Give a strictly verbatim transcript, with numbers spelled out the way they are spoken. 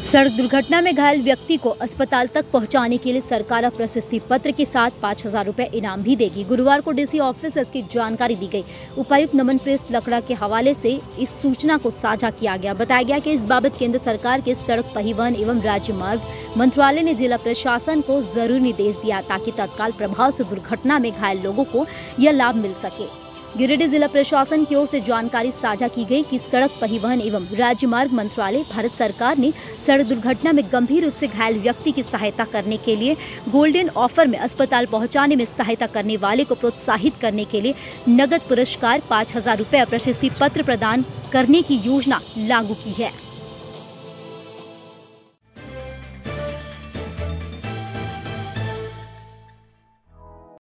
सड़क दुर्घटना में घायल व्यक्ति को अस्पताल तक पहुंचाने के लिए सरकार प्रशस्ति पत्र के साथ पाँच हजार रूपए इनाम भी देगी। गुरुवार को डीसी ऑफिस इसकी जानकारी दी गई। उपायुक्त नमन प्रेस लकड़ा के हवाले से इस सूचना को साझा किया गया। बताया गया कि इस बाबत केंद्र सरकार के सड़क परिवहन एवं राज्य मार्ग मंत्रालय ने जिला प्रशासन को जरूरी निर्देश दिया ताकि तत्काल प्रभाव से दुर्घटना में घायल लोगों को यह लाभ मिल सके। गिरिडीह जिला प्रशासन की ओर से जानकारी साझा की गई कि सड़क परिवहन एवं राज्य मार्ग मंत्रालय भारत सरकार ने सड़क दुर्घटना में गंभीर रूप से घायल व्यक्ति की सहायता करने के लिए गोल्डन ऑफर में अस्पताल पहुंचाने में सहायता करने वाले को प्रोत्साहित करने के लिए नगद पुरस्कार पाँच हजार रूपए प्रशस्ति पत्र प्रदान करने की योजना लागू की है।